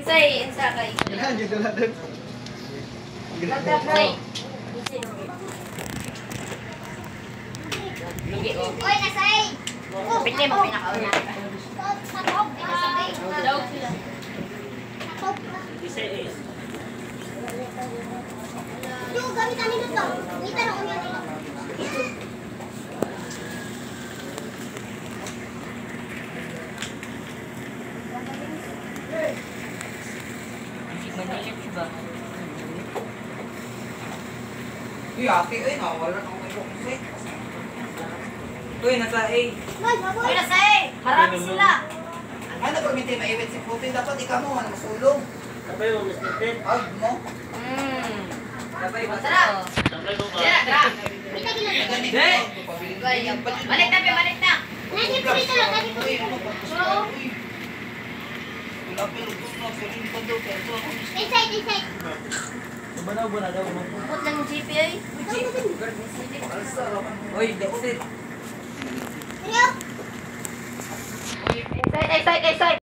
Isay, isa kay. Ganahan, gito na doon. Magdagay. Lugi ko. Oy, nasay! Pili mo pinakauna. Sakop! Daw sila. Sakop! Isa is. Yung gamitan nito to. Kita na unya nila. Manilit ba? Uy, ate, ay, nawala ng may bukse. Uy, nasa A. Boy, Uy, baboy! nasay! Harap sila! Ano, permite maiwit si Putin? Dapat ikaw mo, ano, masulong. Kapay mo, Miss Tintin. Ag mo. Sabay ba? Sarap! Kapay mo ba? Tira, tira! Kita gila. Ganit Hey! mo. Pabili mo yan. Balik na, balik na! Nani po dito lang, nani po Uy, dito. ano ba? Oo. Uy. Wala pero gusto na, sabihin pa daw, pero Inside, inside. Banaw ba na daw? Put lang yung GPA. Uy, that's it. Rio! Excited, excited, excited!